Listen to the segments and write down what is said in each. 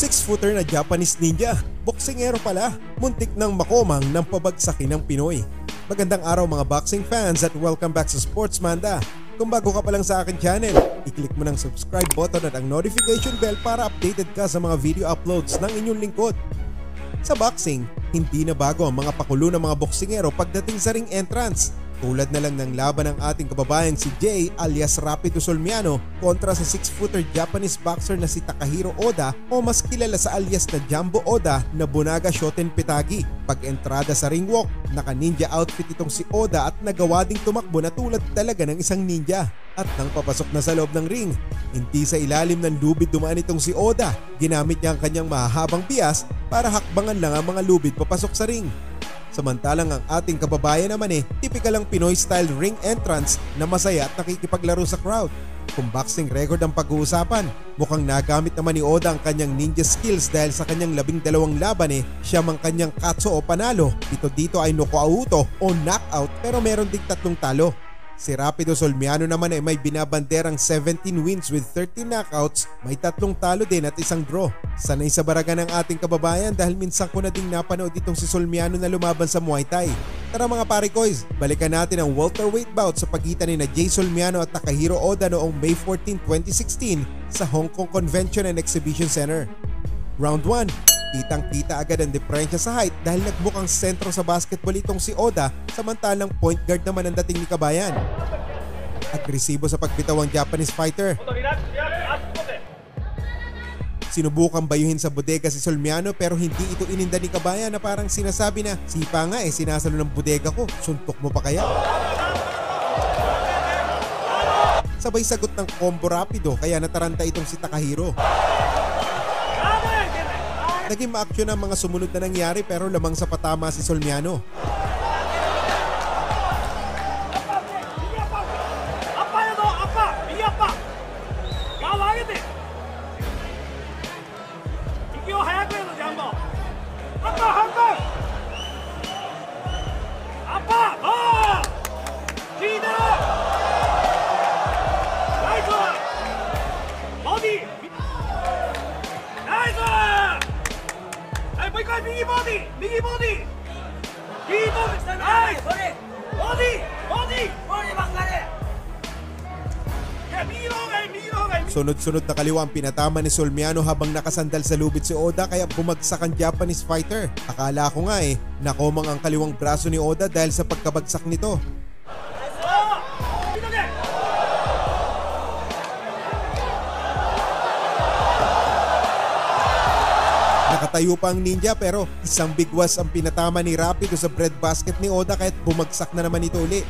6-footer na Japanese ninja, boksingero pala, muntik nang makomang ng pabagsakin ng Pinoy. Magandang araw mga boxing fans at welcome back sa Sports Manda. Kung bago ka pa lang sa akin channel, i-click mo ng subscribe button at ang notification bell para updated ka sa mga video uploads ng inyong lingkod. Sa boxing, hindi na bago ang mga pakulo ng mga boksingero pagdating sa ring entrance. Tulad na lang ng laban ng ating kababayang si Jay alias Rapido Solmiano kontra sa 6-footer Japanese boxer na si Takahiro Oda o mas kilala sa alias na Jumbo Oda na Bunaga Shoten Pitagi. Pag-entrada sa ring walk, naka-ninja outfit itong si Oda at nagawa ding tumakbo na tulad talaga ng isang ninja. At nang papasok na sa loob ng ring, hindi sa ilalim ng lubid dumaan itong si Oda. Ginamit niya ang kanyang mahahabang bias para hakbangan lang ang mga lubid papasok sa ring. Samantalang ang ating kababayan naman typical ang Pinoy style ring entrance na masaya at nakikipaglaro sa crowd. Kung boxing record ang pag-uusapan, mukhang nagamit naman ni Oda ang kanyang ninja skills dahil sa kanyang 12 laban siya mang kanyang katso o panalo. Ito dito ay nokauto o knockout pero meron ding 3 talo. Si Rapido Solmiano naman ay may binabanderang 17 wins with 13 knockouts, may 3 talo din at 1 draw. Sanay sa baraga ng ating kababayan dahil minsan ko na ding napanood itong si Solmiano na lumaban sa Muay Thai. Tara mga parikoys, balikan natin ang welterweight bout sa pagitan ni Jay Solmiano at Takahiro Oda noong May 14, 2016 sa Hong Kong Convention and Exhibition Center. Round 1. Kitang-kita agad ang diferensya sa height dahil nagbukang sentro sa basketball itong si Oda samantalang point guard naman ang dating ni Kabayan. Agresibo sa pagbitaw ang Japanese fighter. Sinubukang bayuhin sa bodega si Solmiano pero hindi ito ininda ni Kabayan na parang sinasabi na sipa nga sinasalo ng bodega ko, suntok mo pa kaya? Sabay sagot ng combo Rapido kaya nataranta itong si Takahiro. Naging ma-action ang mga sumunod na nangyari pero lamang sa patama si Solmiano. Sunod-sunod na kaliwa ang pinatama ni Solmiano habang nakasandal sa lubid si Oda kaya bumagsak ang Japanese fighter. Akala ko nga nakomang ang kaliwang braso ni Oda dahil sa pagkabagsak nito. Nakatayo pa ang ninja pero isang bigwas ang pinatama ni Rapido sa breadbasket ni Oda kaya bumagsak na naman ito uli.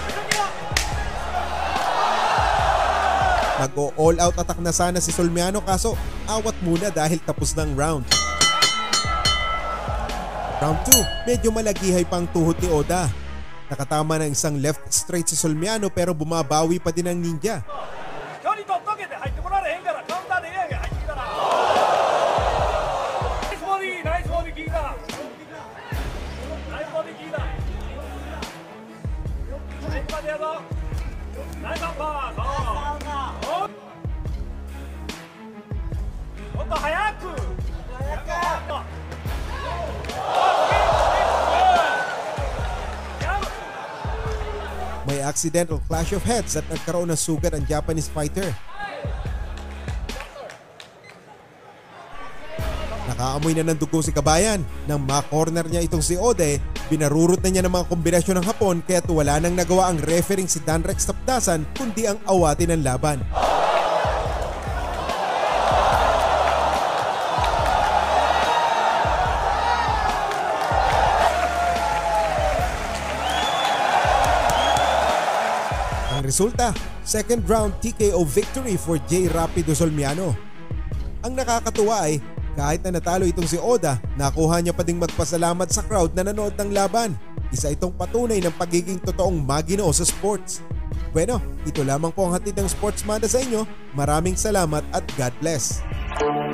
Nag-all out attack na sana si Solmiano kaso awat muna dahil tapos ng round. Round 2, medyo malagihay pang tuhod ni Oda. Nakatama ng isang left straight si Solmiano pero bumabawi pa din ang ninja. May accidental clash of heads at nagkaroon ng sugat ang Japanese fighter. Nakaamoy na ng dugo si Kabayan. Nang ma-corner niya itong si Oda, binarurot na niya ng mga kombinasyon ng hapon kaya't wala nang nagawa ang refereeing si Danrex Tapdasan kundi ang awatin ng laban. Resulta, second round TKO victory for Jay Rapido Solmiano. Ang nakakatuwa kahit na natalo itong si Oda, nakuha niya pa ding magpasalamat sa crowd na nanood ng laban. Isa itong patunay ng pagiging totoong maginoo sa sports. Bueno, ito lamang po ang hatid ng Sports Manda sa inyo. Maraming salamat at God bless.